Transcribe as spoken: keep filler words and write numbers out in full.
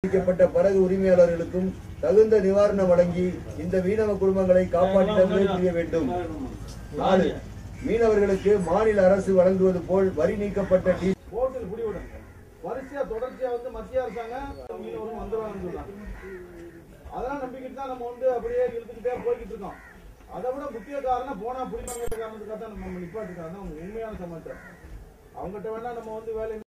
பாதிக்கப்பட்ட படகு உரிமையாளர்களுக்கும் தகுந்த நிவாரணம் வழங்கி இந்த மீனவ குடும்பங்களை காப்பாற்ற முயற்சி வேண்டும். நாலு, மீனவர்களுக்கு மாநில அரசு வழங்குவது போல் வரி நீக்கப்பட்ட வரிசையா தொடர்ச்சியா வந்து மத்திய அரசாங்கம் மீனவரும் வந்துருவாங்கன்னு சொல்றாங்க. அதெல்லாம் நம்பிக்கிட்டு தான் நம்ம வந்து அப்படியே இழுத்துக்கிட்டே போய்கிட்டு இருக்கோம். அதை விட முக்கிய காரணம் போனா புரியுங்கிற காரணத்துக்காக தான் நம்ம நிப்பாட்டுக்காக தான் உண்மையான சமாச்சாரம். அவங்ககிட்ட வேணா நம்ம வந்து வேலை